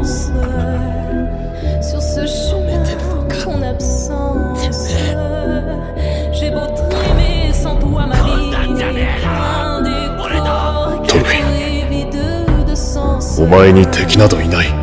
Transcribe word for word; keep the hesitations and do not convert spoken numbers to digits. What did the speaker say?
Sur ce chemin, ton absence. J'ai beau trimer sans toi, ma vie n'est qu'un décor qui est vide de sens. お前に敵などいない。